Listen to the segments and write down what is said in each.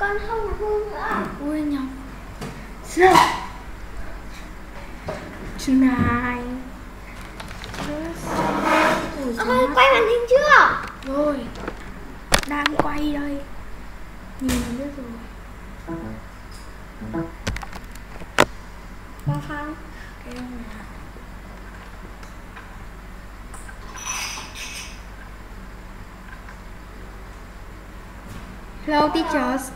Con không hương nữa. Ui nhầm. Tonight. Ôi, quay màn hình chưa? Rồi. Đang quay đây. Nhìn biết rồi. Con không? Cái ông này. Hello teachers.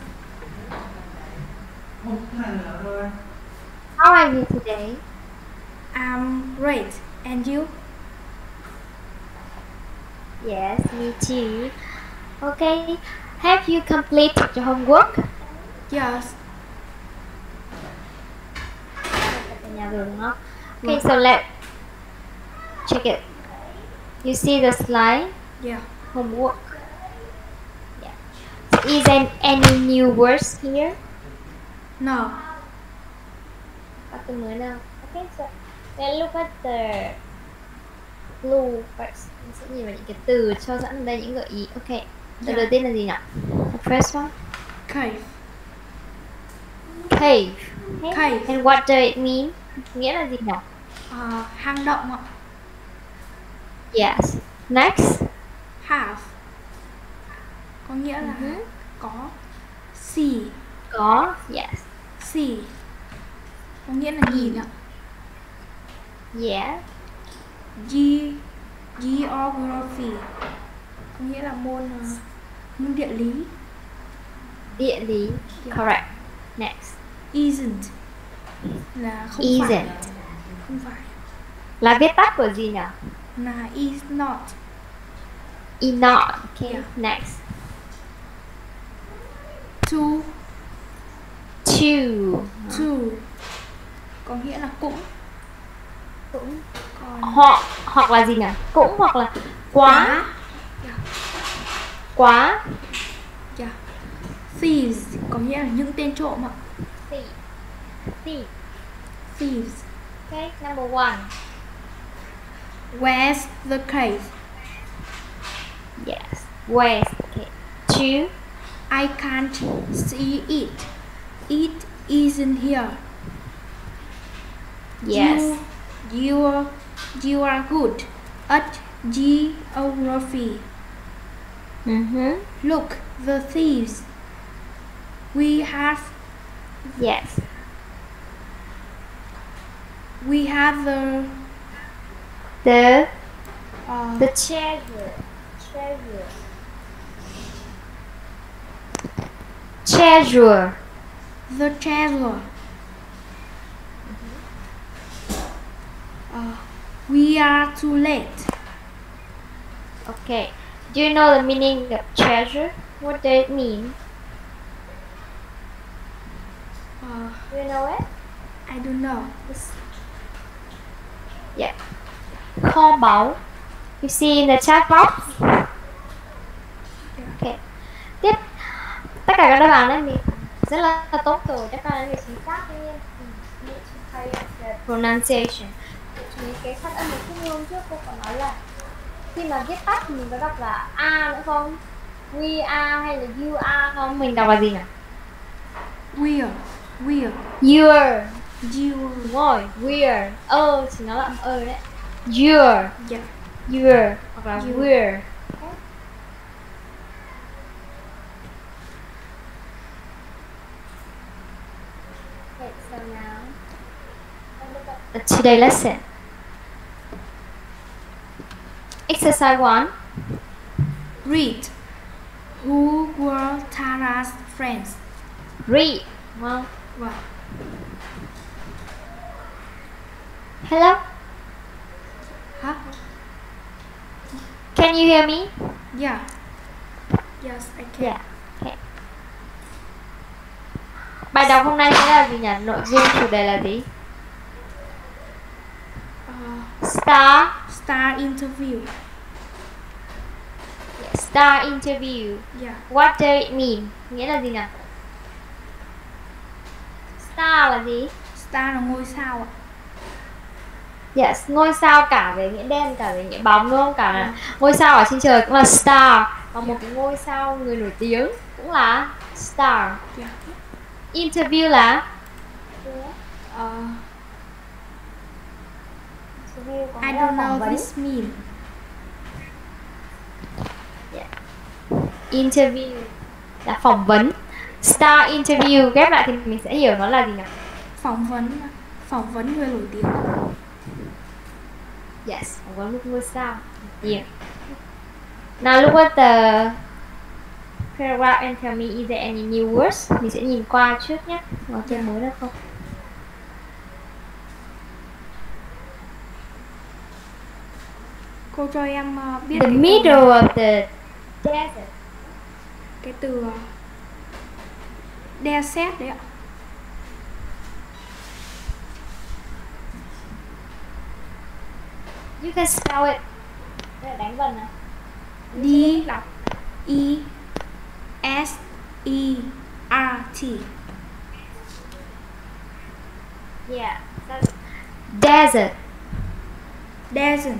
How are you today? I'm great. And you? Yes, me too. Okay, have you completed your homework? Yes. Okay, so let's check it. You see the slide? Yeah. Homework. Yeah. So is there any new words here? No. Có từ mới nào? Okay, so let's look at the clue first. Mình sẽ nhìn vào những cái từ cho sẵn ở đây, những gợi ý. Ok. Từ đầu tiên là gì nhỉ? The first one. Cave. Cave. Cave. And what does it mean? Nghĩa là gì nhỉ? Hang động ạ. Yes. Next. Have. Có nghĩa là có. See. Có. Yes. See. Có nghĩa là nhìn ạ. Yeah. Geography. Có nghĩa là môn địa lý. Địa lý. Yeah. Correct. Next. Isn't. Là không Isn't. phải. Không phải. Là viết tắt của gì nhỉ? Là is not. Is not. Okay. Yeah. Next. To. To. To. Có nghĩa là cũng. Cũng. Còn Hoặc là gì nhỉ? Cũng hoặc là quá. Yeah. Quá. Yeah. Thieves có nghĩa là những tên trộm ạ. Thief. Thieves. Okay, number one. Where's the cave? Yes. Where's the cave? Two. I can't see it. It isn't here. Yes. You are good at geography. Look, the thieves. We have Yes. the The treasure. the treasure. We are too late. Okay. Do you know the meaning of treasure? What does it mean? Do you know it? I don't know. Yeah. Kho báu. You see in the chat box? Okay. Tiếp. Tất cả các đáp án này mình rất là tốt rồi. Các bạn đã chính xác. Tuy nhiên pronunciation. Những cái phát âm của Phương Hương trước cô có nói là khi mà viết tắt thì mình có đọc là a nữa không? We are hay là you are không? Mình đọc là gì nhỉ? We're. You're. You. Đúng rồi. We're. Thì nó là âm đấy. You're. Yeah. You're. Hoặc là we're. Okay, so now the today lesson. Exercise 1. Read. Who were Tara's friends? Read. Well, Wow. hello. Huh? Can you hear me? Yeah. Yes, I can. Yeah. Okay. Bài đọc hôm nay sẽ là gì nhỉ? Nội dung chủ đề là gì? Star interview. Yeah, star interview. Yeah. What does it mean? Nghĩa là gì nhỉ? Star là gì? Star là ngôi sao ạ. Yes, ngôi sao cả về nghĩa đen, cả về nghĩa bóng đúng không? Cả ngôi sao ở trên trời cũng là star. Còn một cái ngôi sao người nổi tiếng cũng là Star. Yeah. Interview là interview có I nghĩa là don't phỏng know vấn. this mean. Yeah. Interview là phỏng vấn. Star interview ghép lại thì mình sẽ hiểu nó là gì nào. Phỏng vấn người nổi tiếng. Yes, phỏng vấn một ngôi sao nổi tiếng. Now look at the paragraph and tell me is there any new words. Mình sẽ nhìn qua trước nhé. Có từ mới được không? Cô cho em biết The cái middle câu này. of the desert. Cái từ desert đấy ạ. You can spell it. Đây là đánh vần này. D E S E R T. Yeah. Desert. Desert.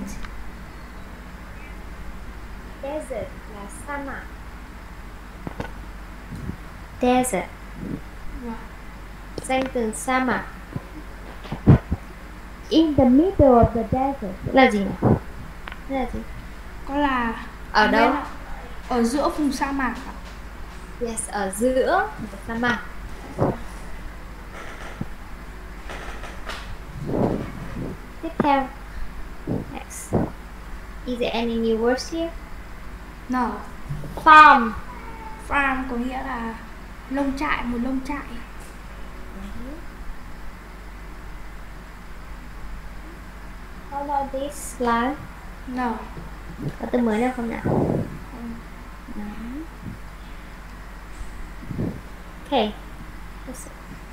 Desert là sa mạc. Desert. Wow. Danh từ sa mạc. In the middle of the desert là gì nào? Đây là gì? Có là Ở đâu? Ở giữa vùng sa mạc ạ. Yes, ở giữa một sa mạc. Tiếp theo. Next. Is there any new words here? No. Farm. Farm có nghĩa là lông trại, một lông trại. How about this slide? No. Có từ mới nào không nào? Okay. Let's see.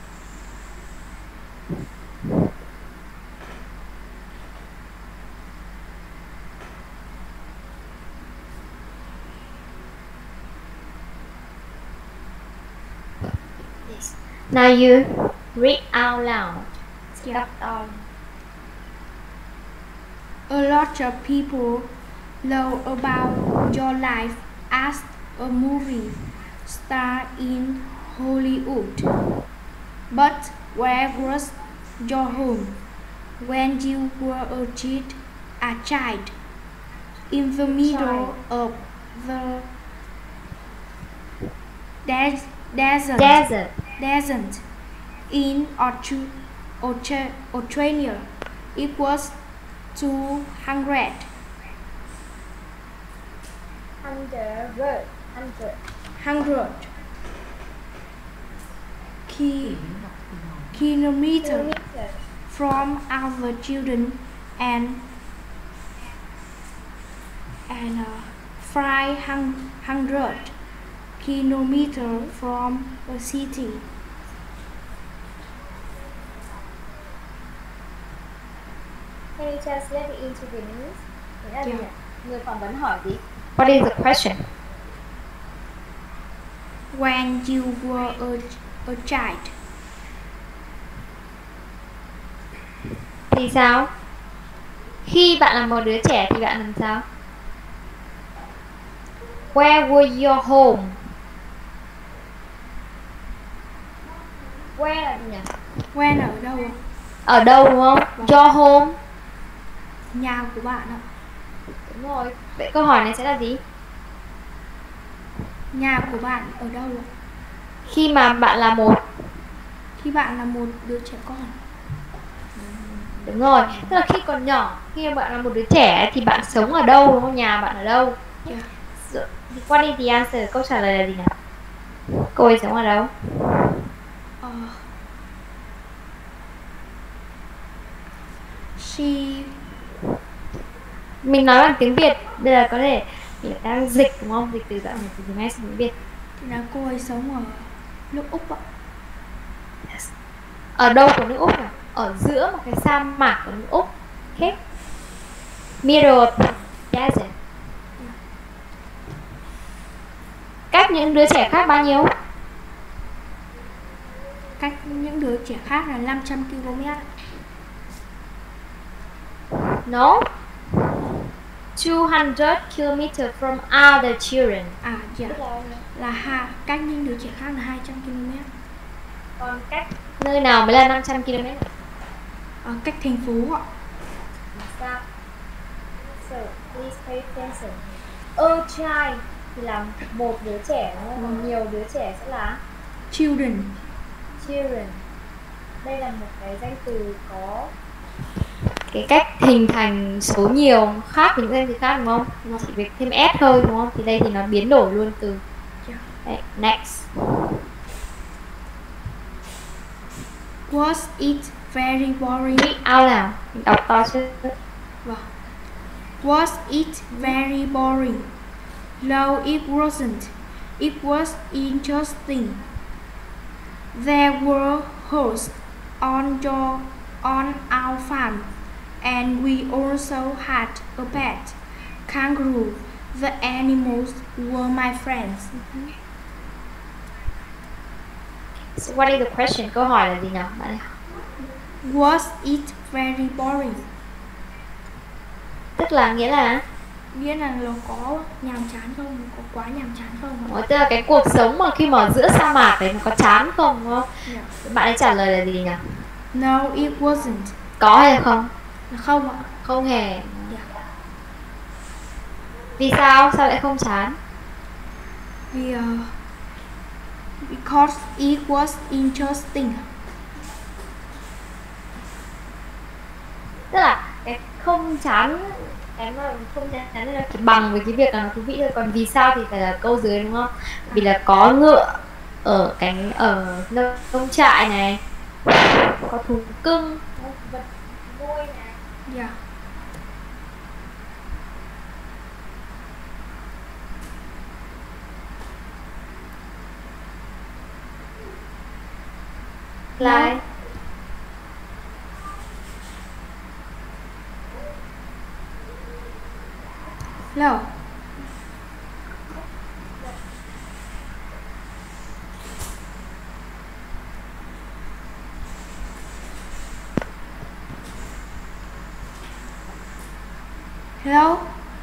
Yes. Now you read out loud. Yeah. Stop. A lot of people know about your life as a movie star in Hollywood. But where was your home when you were a child? In the middle of the desert in Australia. It was 200 kilometers from our children and 500 kilometers from a city. Can you translate it into Vietnamese? Nghĩa là gì Yeah. nhỉ? Người phỏng vấn hỏi gì? What is the question? When you were a child. Thì sao? Khi bạn là một đứa trẻ thì bạn làm sao? Where was your home? Where là gì nhỉ? When ở đâu ạ? Ở đâu đúng không? Your home. Nhà của bạn ạ. Đúng rồi. Vậy câu hỏi này sẽ là gì? Nhà của bạn ở đâu ạ? Khi mà bạn là một. Khi bạn là một đứa trẻ con. Đúng rồi. Tức là khi còn nhỏ, khi mà bạn là một đứa trẻ thì bạn sống ở đâu đúng không? Nhà bạn ở đâu? Yeah. So, what is the answer? Câu trả lời là gì nào? Cô ấy sống ở đâu? She. Mình nói bằng tiếng Việt. Bây giờ có thể mình đang dịch đúng không? Dịch từ đoạn từ tiếng Anh sang tiếng Việt. Thì là cô ấy sống ở nước Úc ạ. Yes. Ở đâu của nước Úc nhỉ? Ở giữa một cái sa mạc của nước Úc. Okay. Middle of the desert. Cách những đứa trẻ khác bao nhiêu? Cách những đứa trẻ khác là 500 km. No. 200 kilometers from other children. Dạ. Tức là cách những đứa trẻ khác là 200 km. Còn cách nơi nào mới là 500 km? Cách thành phố ạ. Sao? So, please pay attention. A child thì là một đứa trẻ, đúng không? Còn nhiều đứa trẻ sẽ là Children. children. Đây là một cái danh từ có cái cách hình thành số nhiều khác với những danh từ khác, đúng không? Nó chỉ việc thêm s thôi, đúng không? Thì đây thì nó biến đổi luôn từ. Đấy, next. Was it very boring? Read out nào, đọc to chứ. Was it very boring? No, it wasn't. It was interesting. There were horses on our farm, and we also had a pet kangaroo. The animals were my friends. So what is the question? Câu hỏi là gì nào? Was it very boring? Tức là nghĩa là nó có nhàm chán không? Có quá nhàm chán không? Tức là cái cuộc sống mà khi mà ở giữa sa mạc đấy nó có chán không, đúng không? Yeah. Bạn ấy trả lời là gì nhỉ? No, it wasn't. Có hay không? Không ạ. Không hề. Yeah. Vì sao? Sao lại không chán? Because it was interesting. Tức là cái không chán, cái mà không chán là chỉ bằng với cái việc là nó thú vị thôi. Còn vì sao thì phải là câu dưới, đúng không? Vì là có ngựa ở nông trại này, có thú cưng, có vật nuôi này. Yeah. Lại. No. Hello.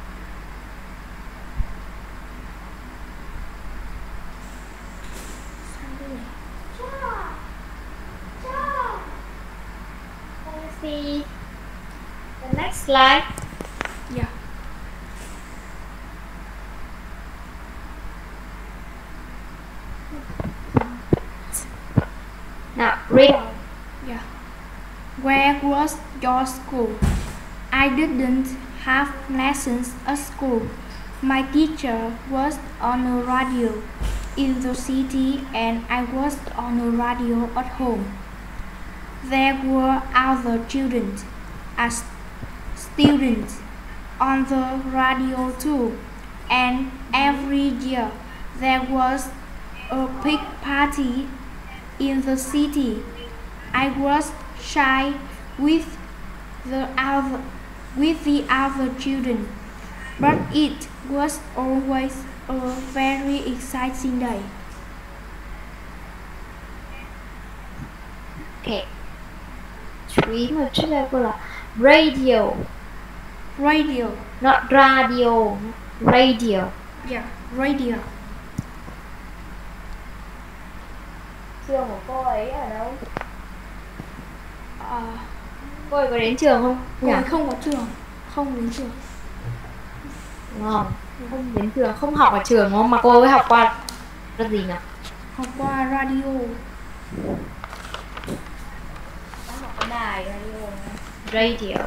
See the next slide. Yeah. Now read. Yeah. Where was your school? I didn't have lessons at school. My teacher was on a radio in the city and I was on a radio at home. There were other children as students on the radio too, and every year there was a big party in the city. I was shy with the other children, but it was always a very exciting day. Okay. Chú ý một chút là cô là radio. Radio. Not radio. Radio. Yeah, radio. Trường của cô ấy ở đâu? Cô ấy có đến trường không? Cô ấy không có trường. Không đến trường. Đúng không? Không đến trường, không học ở trường đúng không? Mà cô ấy học qua cái gì nhỉ? Học qua radio. Học qua đài radio. Radio.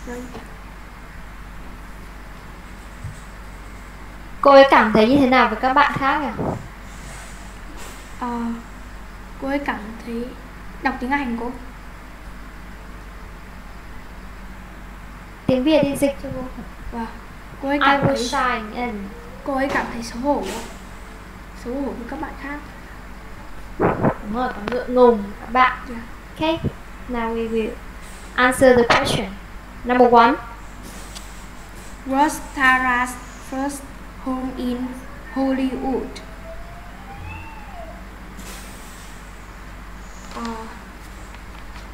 Cô ấy cảm thấy như thế nào với các bạn khác nhỉ? Cô ấy cảm thấy đọc tiếng Anh cô. Tiếng Việt thì dịch cho cô. Và cô ấy cảm thấy shy. Cô ấy cảm thấy xấu hổ với các bạn khác. Đúng rồi, có ngượng ngùng các bạn. Yeah. Okay, now we will answer the question. Number 1. Was Tara's first home in Hollywood?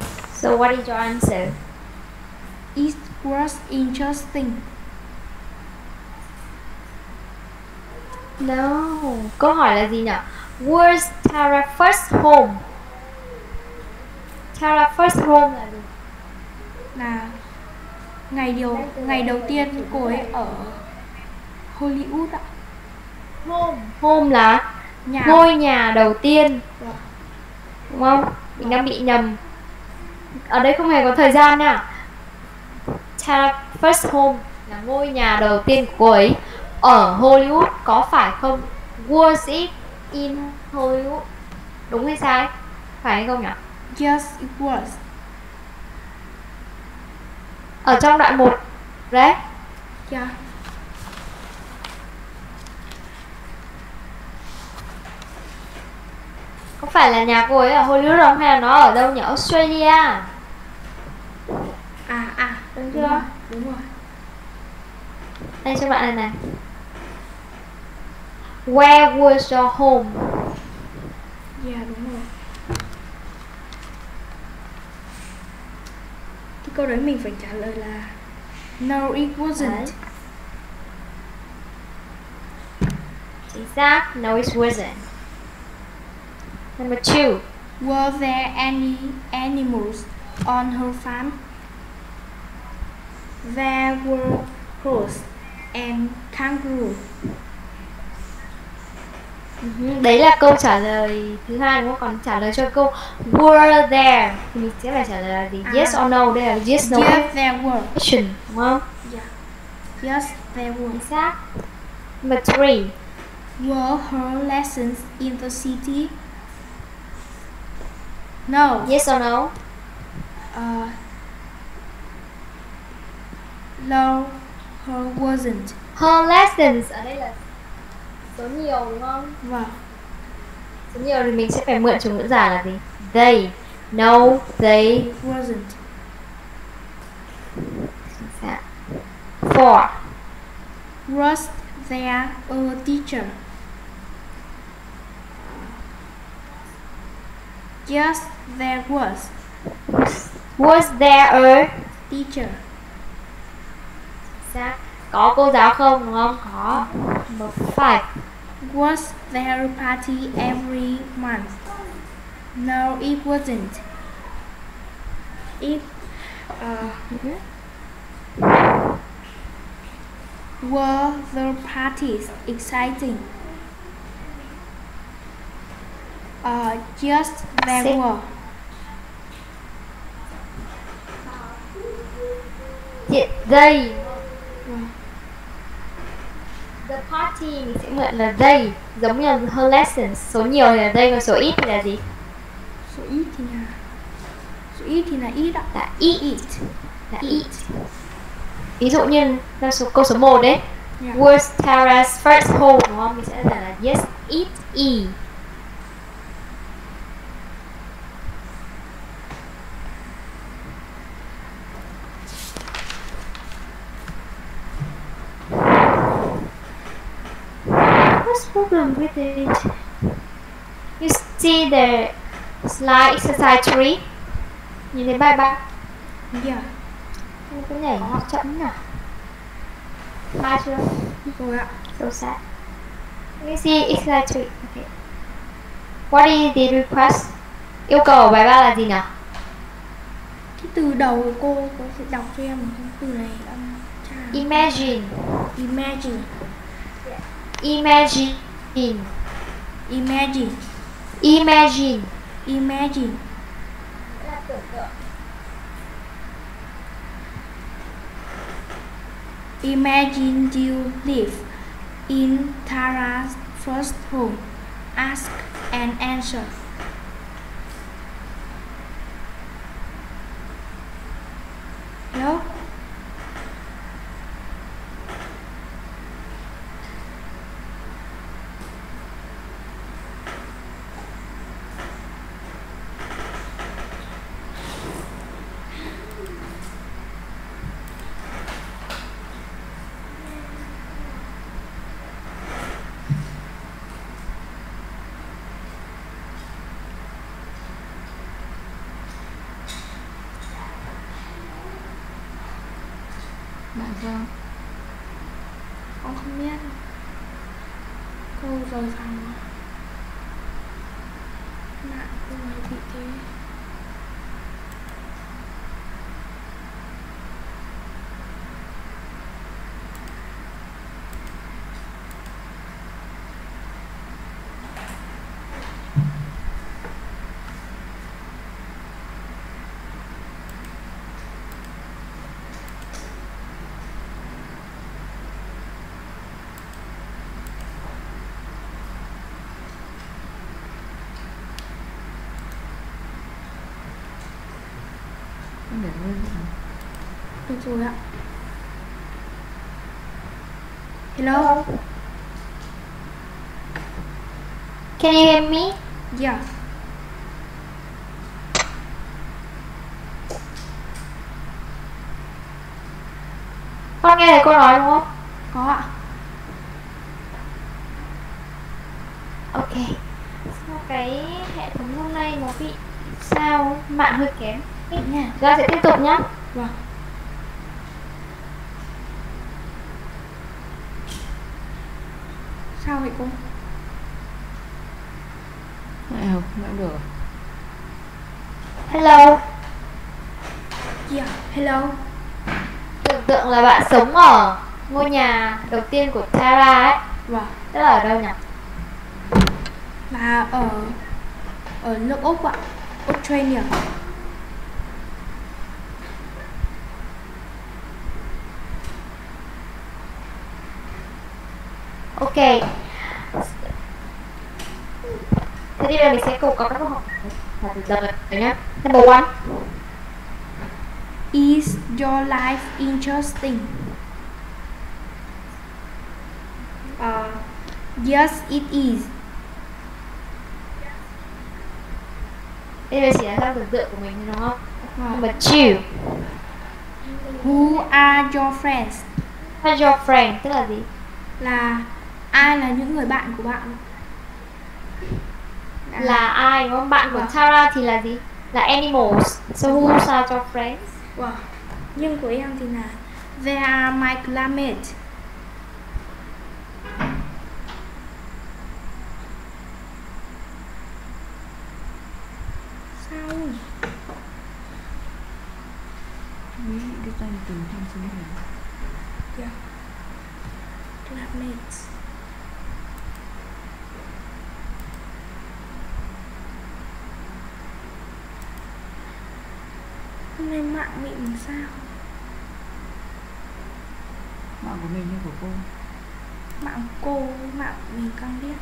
So what is your answer? It was interesting. No. Câu hỏi là gì nhỉ? Where's Tara first home? Tara first home là gì? Là ngày đầu tiên cô ấy ở Hollywood ạ. Home là ngôi nhà đầu tiên, đúng không? Mình đang bị nhầm. Ở đây không hề có thời gian nha. Tara first home là ngôi nhà đầu tiên của cô ấy ở Hollywood, có phải không? Was it in Hollywood? Đúng hay sai? Phải hay không nhỉ? Yes, it was. Ở trong đoạn 1 đấy. Yeah. Có phải là nhà cô ấy ở Hollywood không? Hay là nó ở đâu nhỉ? Australia. Đúng chưa? Đúng rồi. Đây cho bạn này. Where was your home? Yeah, đúng rồi. Cái câu đấy mình phải trả lời là no, it wasn't. Đấy. Chính xác. No, it wasn't. Number 2. Were there any animals on her farm? There were horse and kangaroo. Đấy là câu trả lời thứ hai, đúng không? Còn trả lời cho câu were there thì mình sẽ phải trả lời là gì? Yes or no. Đây là yes no Yes, there were. question, đúng không? Yeah. Yes, there were. Chính xác. Number 3. Were her lessons in the city? No. Yes or no? No, her wasn't. Her lessons ở đây là số nhiều, đúng không? Vâng. Số nhiều thì mình sẽ phải mượn chủ ngữ giả là gì? They. No, they Wasn't. chính xác. 4. Was there a teacher? Yes, there was. Was there a Teacher. xác. Có cô giáo không, đúng không? Có. Number 5. Was there a party every month? No, it wasn't. Were the parties exciting? Yes, there Six. were. They. The party mình sẽ mượn là they, giống như là her lessons. Số nhiều thì là they, còn số ít thì là gì? Số ít thì là ít ạ. Là eat. Là eat. Ví dụ như là câu số 1 đấy. Yeah. Was Tara's first home, đúng không? Mình sẽ trả là yes, eat, e. What's the problem with it? You see the slide exercise 3? Nhìn thấy bài 3? Yeah. Mình cứ nhảy chậm nào. 3 chưa? Rồi ạ. So sad. You see exercise 3. Okay. What is the request? Yêu cầu ở bài 3 là gì nào? Cái từ đầu cô có thể đọc cho em một cái từ này âm tra. Imagine. Imagine. Imagine. Imagine. Imagine. Imagine. Là tưởng tượng. Imagine you live in Tara's first home. Ask and answer. Hello? Bạn sao? Con không biết. Câu rời phòng mạng của người bị thế. Được rồi ạ. Hello. Can you hear me? Yeah. Con nghe thấy cô nói đúng không? Có ạ. Ok. Sao cái hệ thống hôm nay nó bị sao mạng hơi kém? Nha. Chúng ta sẽ tiếp tục nhé. Vâng. Sao vậy cô? Không được. Hello. Yeah. Hello. Tưởng tượng là bạn sống ở ngôi nhà đầu tiên của Tara ấy. Vâng. Tức là ở đâu nhỉ? Là ở nước Úc ạ. Australia. Ok. Thế thì bây giờ mình sẽ cùng có các câu hỏi từ từ nhé. Number 1. Is your life interesting? Yes, it is. Đây là chỉ là theo tưởng tượng của mình đúng không? Vâng. Number 2. Who are your friends? Who's your friend? Tức là gì? Là ai là những người bạn của bạn? Là ai đúng không? Bạn của Vâng. Tara thì là gì? Là animals. So who's are your friends? Wow. Nhưng của em thì là they are my classmates. Sao? Mỹ đưa tay từng tham số này. Yeah. Classmates. Hôm nay mạng bị làm sao? Mạng của mình như của cô. Mạng cô, mạng mình căng biết.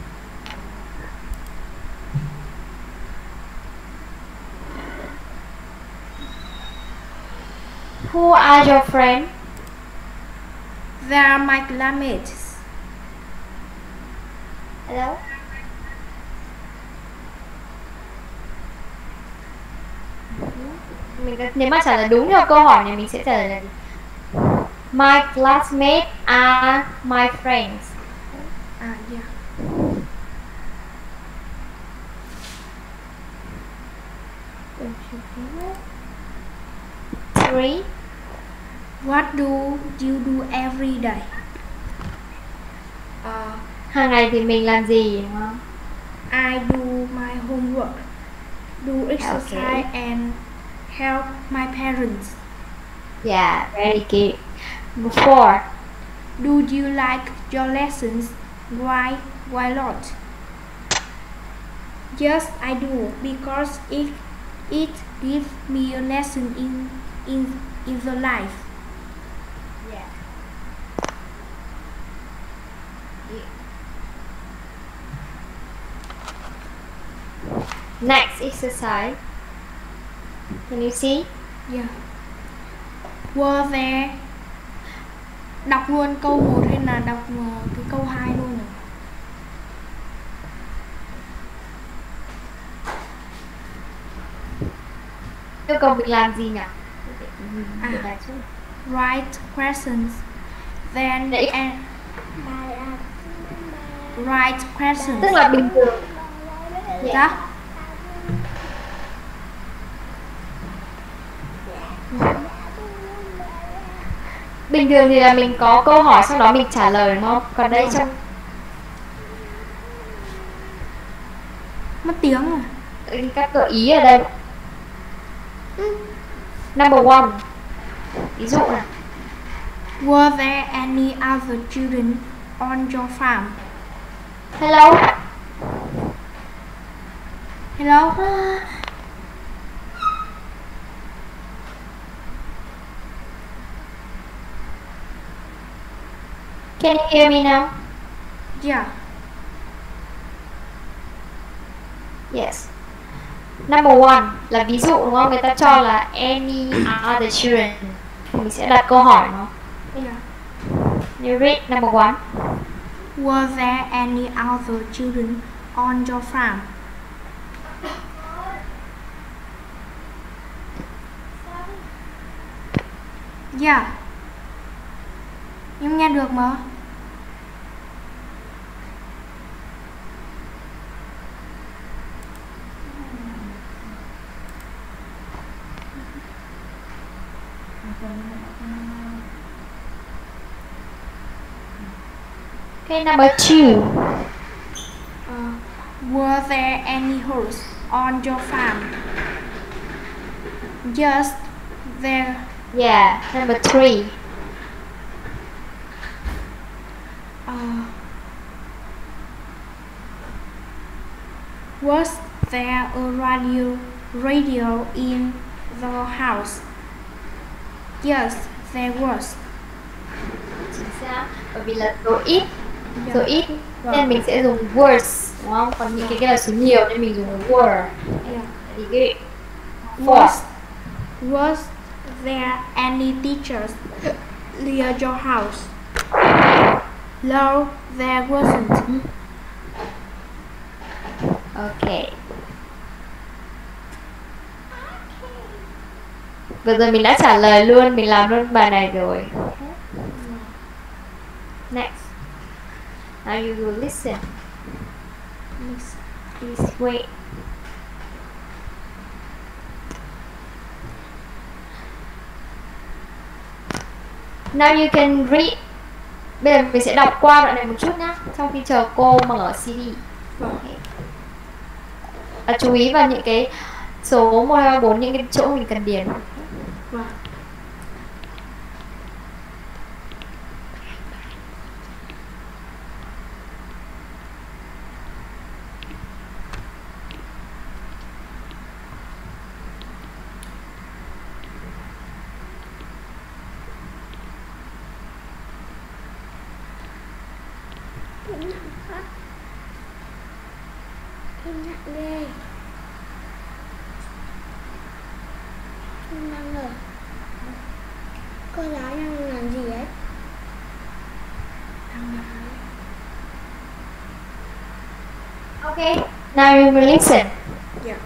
Who are your friends? They are my classmates. Hello? Nếu mà trả lời đúng theo câu hỏi này mình sẽ trả lời là gì? My classmates are my friends. À, yeah. Three. What do you do every day? Hàng ngày thì mình làm gì đúng không? I do my homework, do exercise and help my parents. Yeah, very good. Four. Do you like your lessons? Why not? Yes, I do, because it gives me a lesson in the life. Yeah. Next exercise. Can you see? Yeah. Were there. Đọc luôn câu 1 hay là đọc cái câu 2 luôn rồi? Yêu cầu mình làm gì nhỉ? Write questions. Then and write questions. Tức là bình thường. Dạ. Bình thường thì là mình có câu hỏi sau đó mình trả lời đúng không? Còn đây trong mất tiếng rồi. Các gợi ý ở đây. Number 1. Ví dụ này. Were there any other children on your farm? Hello. Hello? Can you hear me now? Yeah. Yes. Number 1 là ví dụ đúng không? Người ta cho là any other children. Mình sẽ đặt câu hỏi nó. Yeah. You read number 1. Were there any other children on your farm? Yeah. Em nghe được mà. Okay, number 2. Were there any horses on your farm? Yes, there. Yeah, number 3. Was there a radio in the house? Yes, there was. Chính xác. Bởi vì là số ít, số ít Vâng. nên mình sẽ dùng words đúng không? Còn những cái là số nhiều nên mình dùng were. Yeah. Thì cái Was there any teachers near your house? No, there wasn't. Ok. Vừa rồi mình đã trả lời luôn, mình làm luôn bài này rồi. Next. Now you will listen. Please wait. Now you can read. Bây giờ mình sẽ đọc qua đoạn này một chút nhá, trong khi chờ cô mở CD. Okay. Chú ý vào những cái số 1, 2, 3, 4, những cái chỗ mình cần điền. Vâng. Im lặng đi. Im lặng rồi. Cô giáo đang làm gì ấy? Okay, now you will listen. Yeah.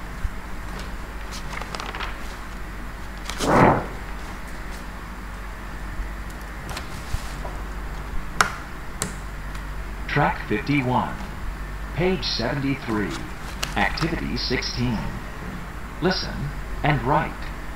Track 51, page 73, activity 16. Listen and write.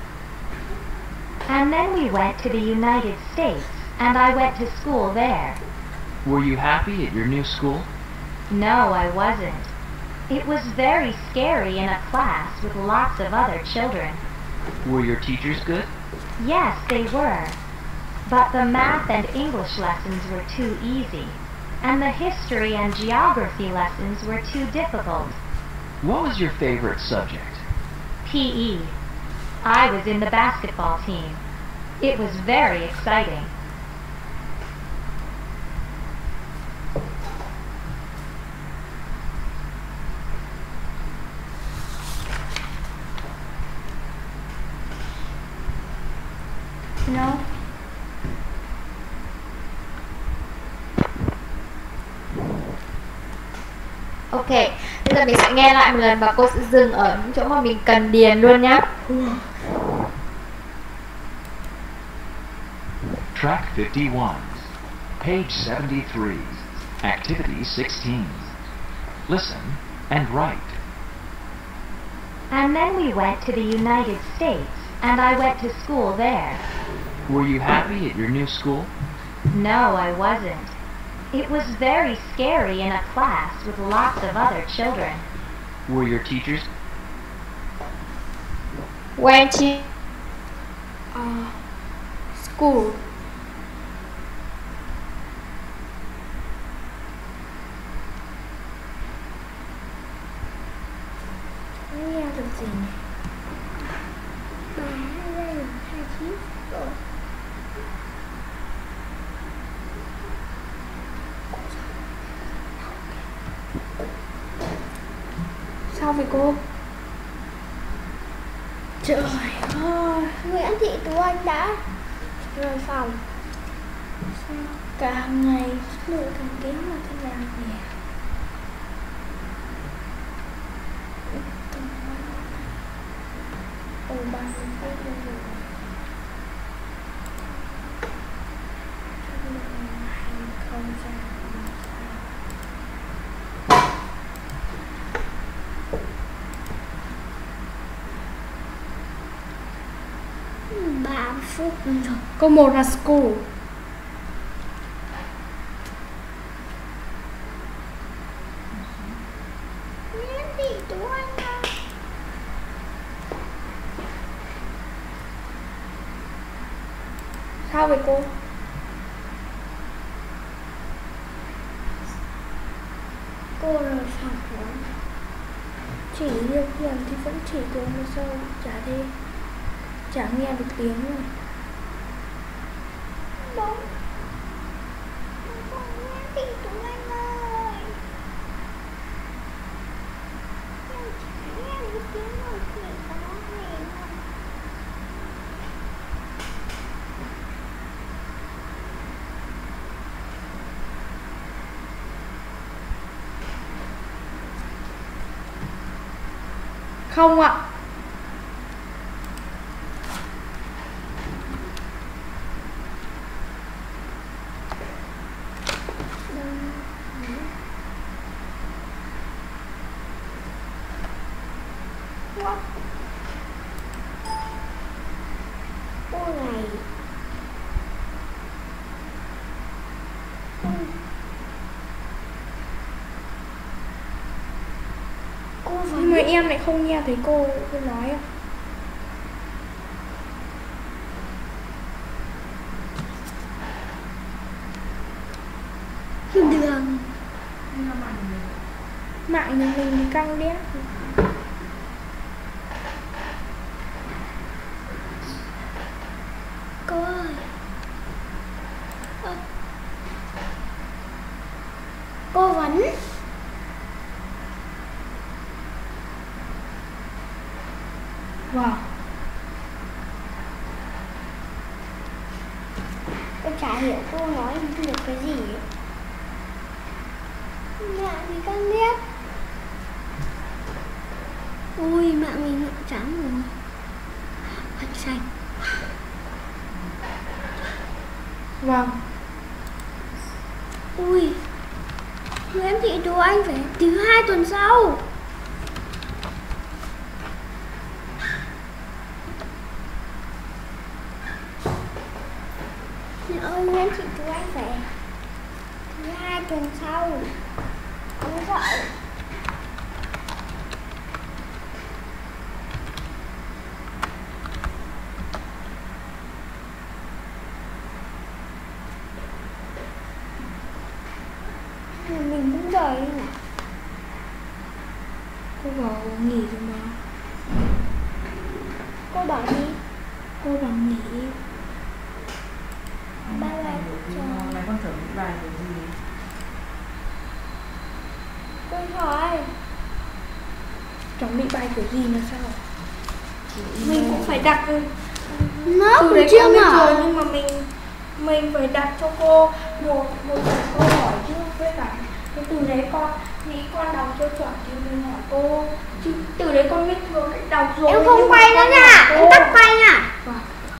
And then we went to the United States, and I went to school there. Were you happy at your new school? No, I wasn't. It was very scary in a class with lots of other children. Were your teachers good? Yes, they were. But the math and English lessons were too easy, and the history and geography lessons were too difficult. What was your favorite subject? PE. I was in the basketball team. It was very exciting. No. Ok, bây giờ mình sẽ nghe lại một lần và cô sẽ dừng ở những chỗ mà mình cần điền luôn nhá. Track 51, page 73, activity 16. Listen and write. And then we went to the United States, and I went to school there. Were you happy at your new school? No, I wasn't. It was very scary in a class with lots of other children. Were your teachers? Went to school. Nghe được gì nhỉ? Bà hai đây là 29 rồi. Sao vậy cô? Trời ơi, Nguyễn Thị Tú Anh đã rời phòng. Sao càng ngày chất lượng càng kém mà thế nào nhỉ? Ồ, bằng cái rồi. Chất lượng này không ra làm sao. 3 phút rồi. Câu 1 là school. Nguyễn Thị Tú Anh à. Sao vậy cô? Cô rời phòng rồi. Chỉ điều khiển thì vẫn chỉ được mà sao chả nghe được tiếng rồi. Đúng. Nguyễn Thị Tú Anh ơi. Em chả nghe được tiếng rồi chị có gì không? Không ạ. What? Cô này. Cô Nhưng mà em lại không nghe thấy cô nói ạ. đường. Mạng nhà mình thì căng đét. Cô ơi. Cô vẫn. Wow. Em chả hiểu cô nói được cái gì. Mạng thì căng đét. Ui, mạng mình nhợn trắng rồi. Phật xanh. Vâng. Ui, Nguyễn Thị Tú Anh phải thứ 2 tuần sau. Mẹ ơi, Nguyễn Thị Tú Anh phải thứ 2 tuần sau. Không sợ. Mình cũng rời đi nào. Cô bảo nghỉ rồi mà. Cô bảo đi. Cô bảo nghỉ. Bye bye. Này con chuẩn bị bài của gì? Cô hỏi. Chuẩn bị bài kiểu gì là sao? Mình cũng phải đặt Nó từ cũng đấy chưa con biết rồi, mở. nhưng mà mình phải đặt cho cô một câu hỏi chứ, với cả cái từ đấy con nghĩ con đọc chưa chuẩn thì mình hỏi cô, chứ từ đấy con biết thừa cách đọc rồi. Em không quay nữa nha. Em tắt quay nha. Vâng.